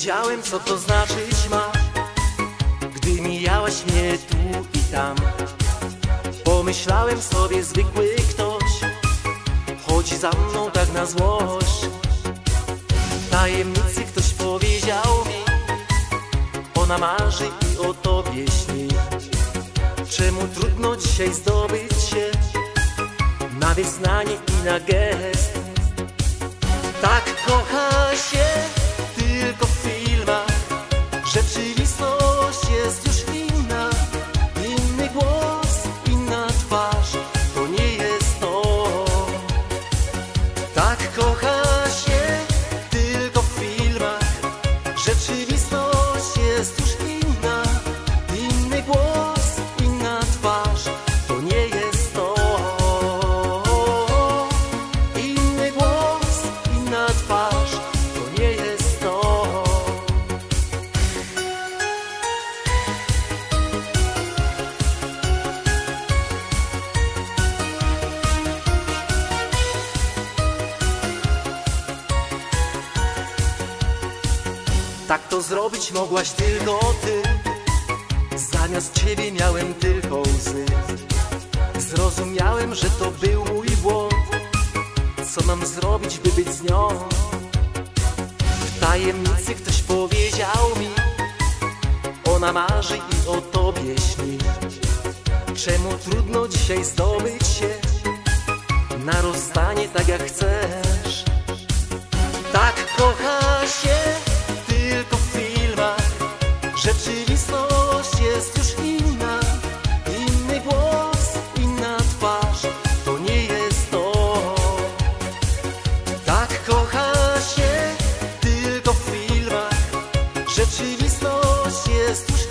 wiedziałem, co to znaczyć ma, gdy mijałaś mnie tu i tam. Pomyślałem sobie, zwykły ktoś chodzi za mną tak na złość. W tajemnicy ktoś powiedział mi, ona marzy i o tobie śni. Czemu trudno dzisiaj zdobyć się na wyznanie i na gest? Tak kocha się tylko w filmach, rzeczywistość jest już inna. Inny głos, inna twarz, to nie jest to. Tak kocha się tylko w filmach, rzeczywistość jest już inna. Inny głos, inna twarz, to nie jest to. Inny głos, inna twarz, to nie jest to. Tak to zrobić mogłaś tylko ty. Zamiast ciebie miałem tylko łzy. Zrozumiałem, że to był mój błąd. Co mam zrobić, by być z nią? W tajemnicy ktoś powiedział mi, ona marzy i o tobie śni. Czemu trudno dzisiaj zdobyć się na rozstanie tak jak chcesz? Tak kocha się tylko w filmach, rzeczywistość jest już inna. Inny głos, inna twarz, to nie jest to. Tak kocha się tylko w filmach, rzeczywistość jest już